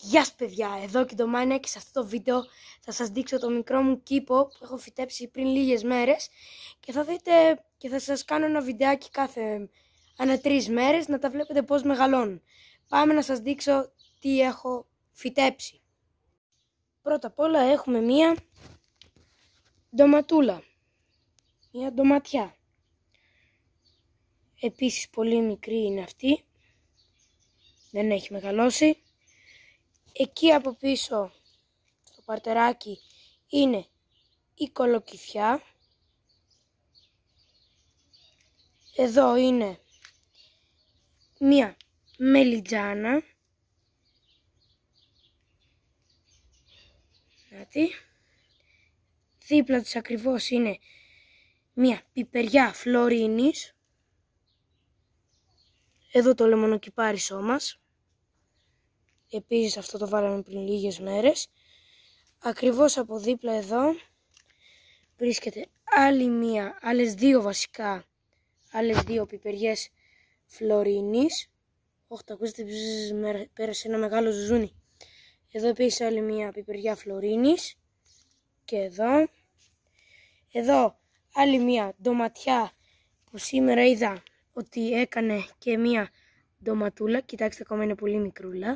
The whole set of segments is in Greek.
Γεια σας παιδιά, εδώ και το Mine και σε αυτό το βίντεο θα σας δείξω το μικρό μου κήπο που έχω φυτέψει πριν λίγες μέρες και θα δείτε και θα σας κάνω ένα βιντεάκι ανά 3 μέρες να τα βλέπετε πώς μεγαλώνουν. Πάμε να σας δείξω τι έχω φυτέψει. Πρώτα απ' όλα έχουμε μία ντοματούλα, μία ντοματιά. Επίσης πολύ μικρή είναι αυτή, δεν έχει μεγαλώσει. Εκεί από πίσω στο παρτεράκι είναι η κολοκυθιά. Εδώ είναι μία μελιτζάνα. Δίπλα της ακριβώς είναι μία πιπεριά φλωρίνης. Εδώ το λεμονοκυπάρισό μας. Επίσης αυτό το βάλαμε πριν λίγες μέρες. Ακριβώς από δίπλα εδώ βρίσκεται άλλες δύο πιπεριές φλωρίνης. Όχι, το ακούσετε, πέρασε ένα μεγάλο ζουζούνι. Εδώ επίσης άλλη μία πιπεριά φλωρίνης. Και εδώ άλλη μία ντοματιά που σήμερα είδα ότι έκανε και μία ντοματούλα. Κοιτάξτε, ακόμα είναι πολύ μικρούλα.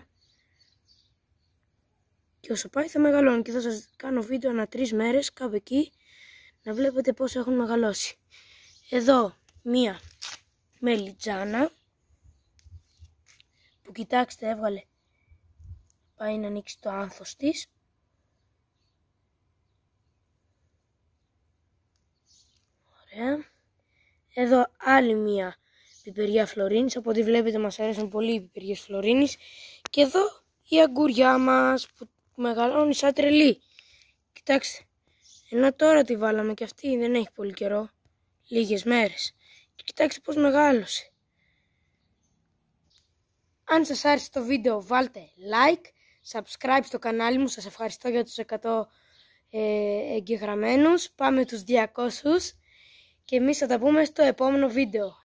Και όσο πάει θα μεγαλώνει και θα σας κάνω βίντεο ανά 3 μέρες κάπου εκεί να βλέπετε πώς έχουν μεγαλώσει. Εδώ μία μελιτζάνα που κοιτάξτε έβγαλε, πάει να ανοίξει το άνθος της. Ωραία. Εδώ άλλη μία πιπεριά φλωρίνης, από ό,τι βλέπετε μας αρέσουν πολύ οι πιπεριές φλωρίνης. Και εδώ η αγκουριά μας που μεγαλώνει σαν τρελή. Κοιτάξτε, ενώ τώρα τη βάλαμε και αυτή δεν έχει πολύ καιρό, λίγες μέρες. Και κοιτάξτε πώς μεγάλωσε. Αν σας άρεσε το βίντεο βάλτε like, subscribe στο κανάλι μου, σας ευχαριστώ για τους 100 εγγεγραμμένους. Πάμε τους 200 και εμείς θα τα πούμε στο επόμενο βίντεο.